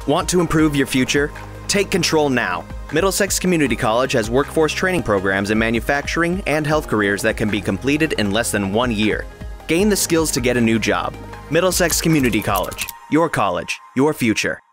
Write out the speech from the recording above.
Want to improve your future? Take control now. Middlesex Community College has workforce training programs in manufacturing and health careers that can be completed in less than 1 year. Gain the skills to get a new job. Middlesex Community College, your future.